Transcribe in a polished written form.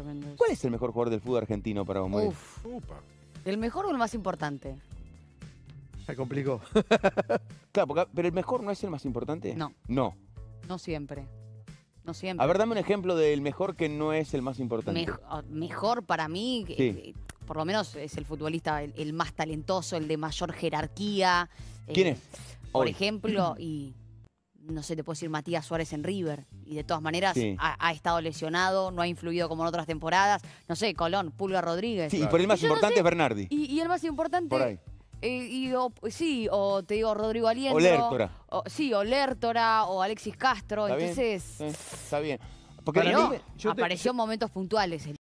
tremendo eso. ¿Cuál es el mejor jugador del fútbol argentino para vos, Mori? Uf, Upa. ¿el mejor o el más importante? Se complicó. Claro, pero el mejor no es el más importante. No. No. No siempre. No siempre. A ver, dame un ejemplo del mejor que no es el más importante. Mejor para mí, Sí. por lo menos es el futbolista el más talentoso, el de mayor jerarquía. ¿Quién es? Por Hoy. ejemplo, y no sé, te puedo decir Matías Suárez en River. Y de todas maneras Sí. ha estado lesionado, no ha influido como en otras temporadas. No sé, Colón, Pulga Rodríguez. Sí, y por el más Y yo no importante sé, es Bernardi. Y el más importante... Por ahí. Sí, o te digo Rodrigo Aliendro. O Lertora. Sí, o Lertora, o Alexis Castro. ¿Está bien? Entonces, Sí, está bien. Porque pero a mí- apareció en momentos puntuales.